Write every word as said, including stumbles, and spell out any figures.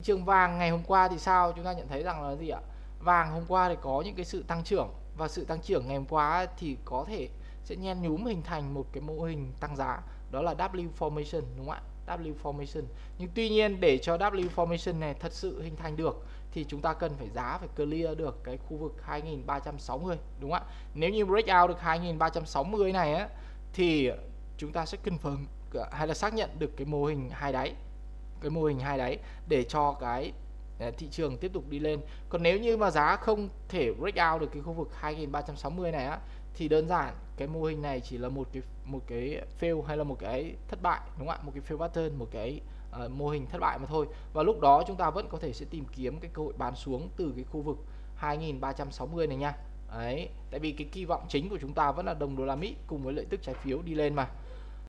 trường vàng ngày hôm qua thì sao? Chúng ta nhận thấy rằng là gì ạ? Vàng hôm qua thì có những cái sự tăng trưởng, và sự tăng trưởng ngày hôm qua thì có thể sẽ nhen nhúm hình thành một cái mô hình tăng giá, đó là W formation, đúng không ạ? W formation. Nhưng tuy nhiên để cho W formation này thật sự hình thành được thì chúng ta cần phải giá phải clear được cái khu vực hai nghìn ba trăm sáu mươi, đúng không ạ? Nếu như break out được hai nghìn ba trăm sáu mươi này á thì chúng ta sẽ confirm hay là xác nhận được cái mô hình hai đáy, cái mô hình hai đáy để cho cái thị trường tiếp tục đi lên. Còn nếu như mà giá không thể break out được cái khu vực hai nghìn ba trăm sáu mươi này á thì đơn giản cái mô hình này chỉ là một cái một cái fail hay là một cái thất bại, đúng không ạ? Một cái fail pattern, một cái uh, mô hình thất bại mà thôi. Và lúc đó chúng ta vẫn có thể sẽ tìm kiếm cái cơ hội bán xuống từ cái khu vực hai nghìn ba trăm sáu mươi này nha. Đấy, tại vì cái kỳ vọng chính của chúng ta vẫn là đồng đô la Mỹ cùng với lợi tức trái phiếu đi lên mà.